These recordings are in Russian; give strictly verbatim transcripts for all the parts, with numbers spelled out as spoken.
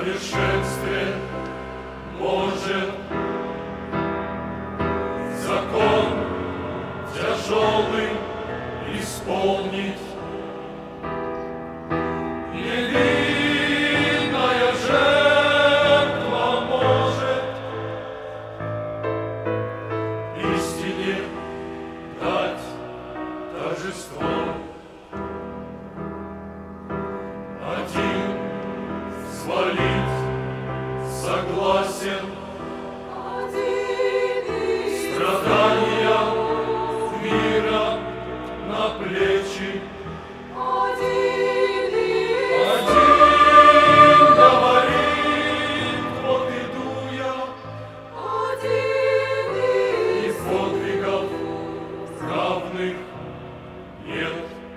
совершенстве может закон тяжелый исполнить. Невинная жертва может истине дать торжество. Один свалить согласен страдания мира на плечи. Один говорит, вот иду я, и подвигов равных нет.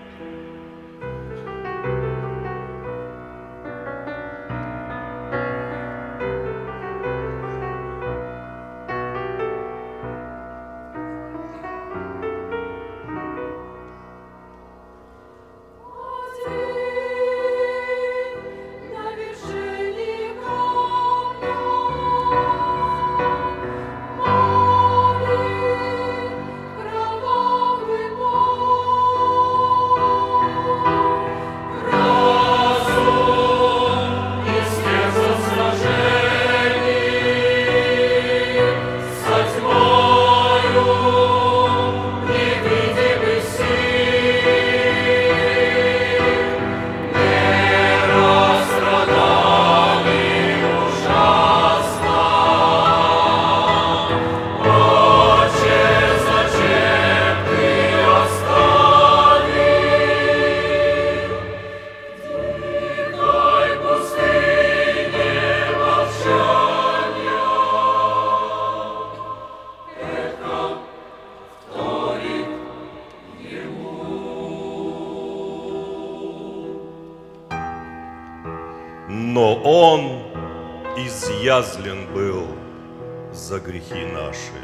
Но он изъязлен был за грехи наши,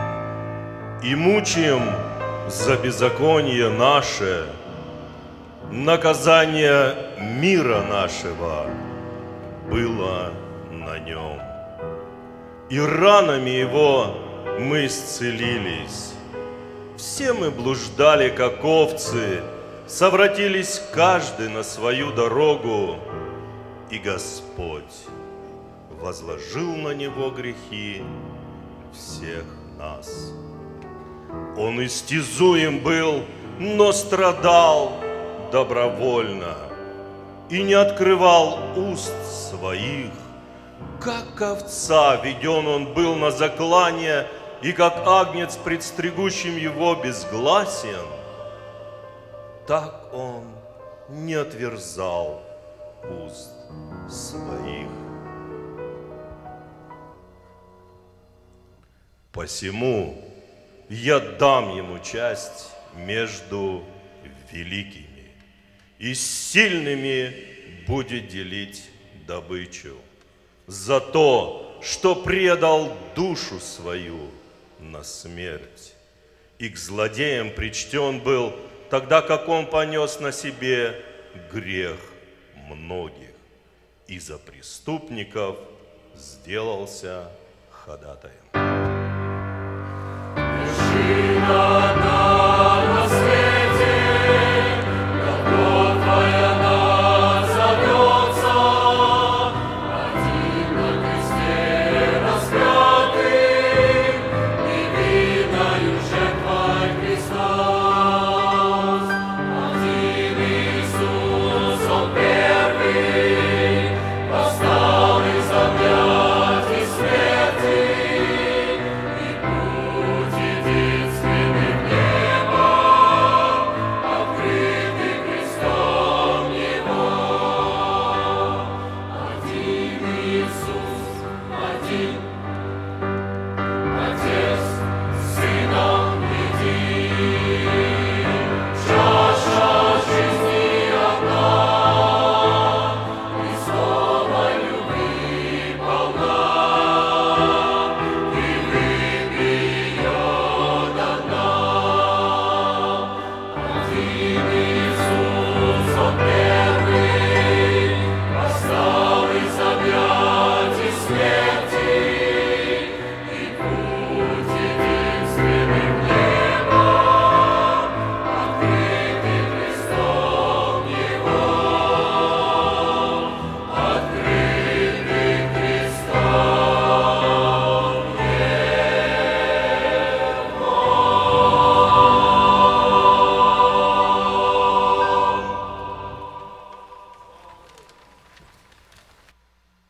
и мучим за беззаконие наше. Наказание мира нашего было на нем, и ранами его мы исцелились. Все мы блуждали, как овцы, совратились каждый на свою дорогу, и Господь возложил на него грехи всех нас. Он истязуем был, но страдал добровольно и не открывал уст своих. Как овца веден он был на заклание, и как агнец пред стригущим его безгласен, так он не отверзал уст своих. Посему я дам ему часть между великими, и с сильными будет делить добычу за то, что предал душу свою на смерть. И к злодеям причтен был, тогда как он понес на себе грех многих, и за преступников сделался ходатаем.